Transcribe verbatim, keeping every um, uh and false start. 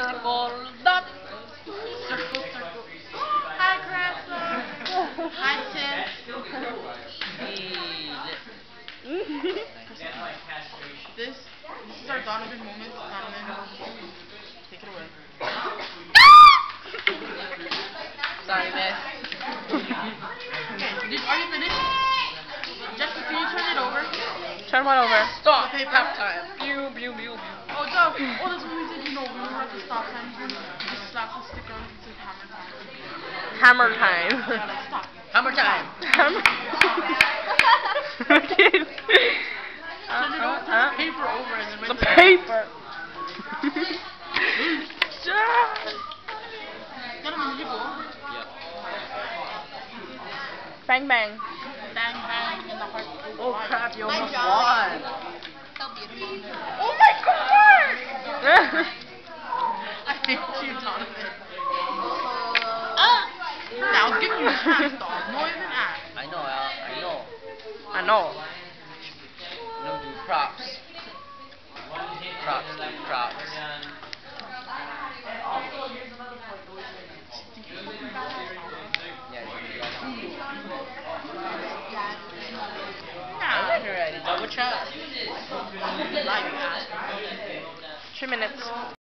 circle, dot. Circle, circle. Hi, Crafter. Hi, Tim. This, this is our Donovan moment. Donovan, take it away. Sorry, miss. Okay, did, are you finished? Jessica, can you turn it over? Turn one over. Stop. The paper. Half time. Pew, pew, pew, pew. Oh, Doug. Oh, that's what we did. You know, we were at the stop sign. You just slap the sticker and it says hammer time. Hammer time. Yeah, like, stop. Hammer time. Turn Hammer. it over, turn the paper over and then The write paper. Gentlemen, did you go? Yep. Bang bang. Bang, bang in the heart. Oh crap, you almost job. won. So beautiful. Oh my god! I hate you, Donovan. Ah! Now, give me your chance, dog. No even ask. I know, Al. I know. I know. No, do props. Props, dude, props. Yeah, I went already. Double chat. Live ass. Three minutes.